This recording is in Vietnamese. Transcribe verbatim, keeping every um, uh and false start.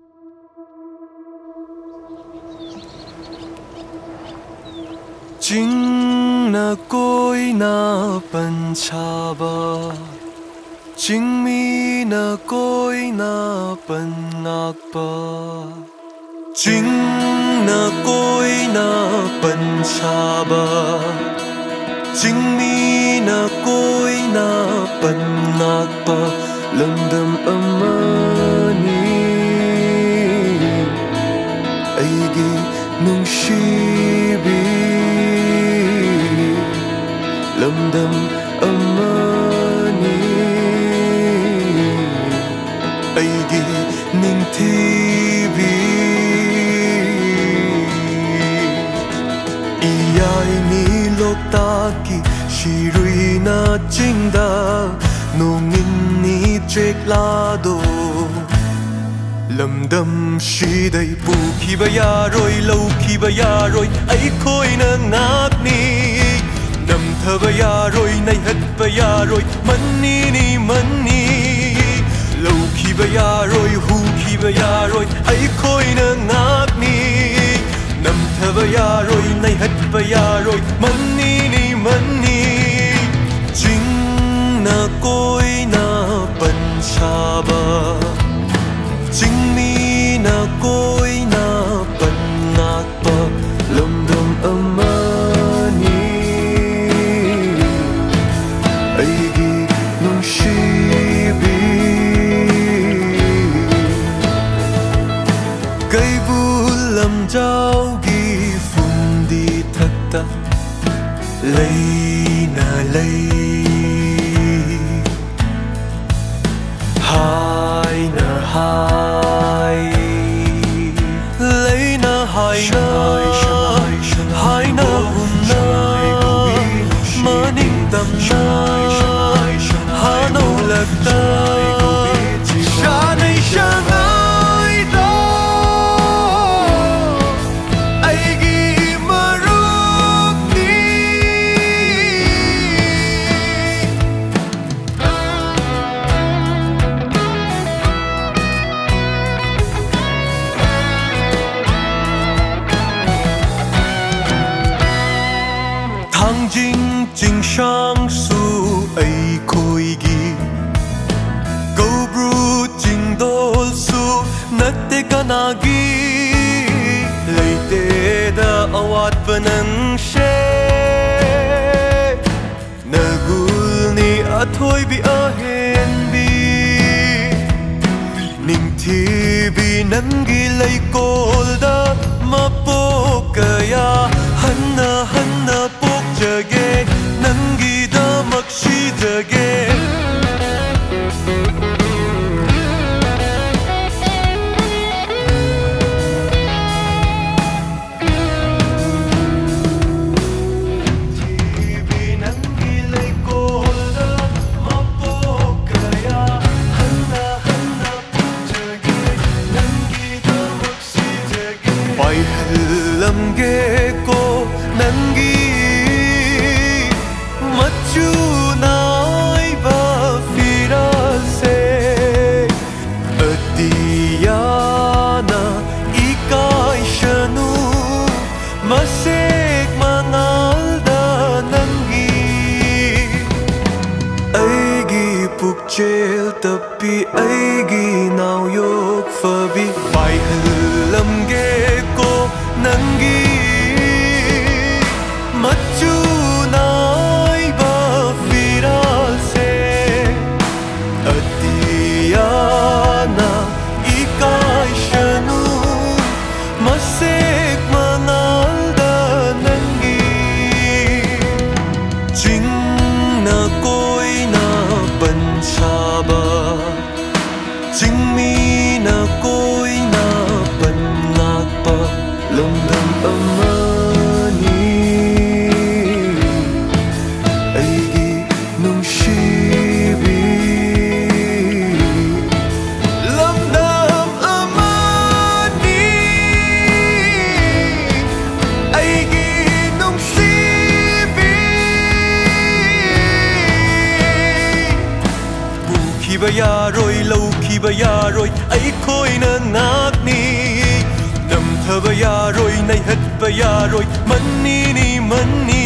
Chính na cối na panchaba, chính mi na cối na panakpa, chính na cối na panchaba, chính mi na cối na panakpa, lamdam amani, aigi nungsibi. Lamdam amani aigi ningthibi iyai ni loktaki shirui na chingda nongin ni cheklado lamdam shidai pukhiba yaroi lokhiba yaroi ai khoi na ngakni namthaba yaroi naihatba yaroi manni ni manni lokhiba yaroi hukhiba yaroi ai khoi na ngakni namthaba yaroi naihatba yaroi manni ni manni jingna koi na panchaba jingmi na koi na panakpa lamdam amani aigi nungsibi kaibu lamjaugi fundi thakta lei na lei hai na hai lei na hai na hai na hum na maning tam na hano lagta shanai shangai da aigi marupni thang jing jing shang su ai khoi gi go bru jing dol su natte kanagi leite da awat panan she nagul ni athoi bi a hen bi ning thi bi nangi lei kol da mapokaya hanna hanna pok jage nangi da makshi jage lamge ko nangi machu nai ba firase adiyana ikai shanu masek manal da nangi aigi pukchel tapi aigi naw yok fabi bai lamge ko nangi machu nai ba firase adiyana ikai shanu masek manal da nangi jingna koi na panchaba jingmi na koi na ꯂꯩꯈꯤꯕ ꯌꯥꯔꯣꯏ ꯂꯧꯈꯤꯕ ꯌꯥꯔꯣꯏ ꯑꯩꯈꯣꯏꯅ ꯉꯥꯛꯅꯤ ꯅꯝꯊꯕ ꯌꯥꯔꯣꯏ ꯅꯩꯍꯠꯄ ꯌꯥꯔꯣꯏ ꯃꯟꯅꯤꯅꯤ ꯃꯟꯅꯤ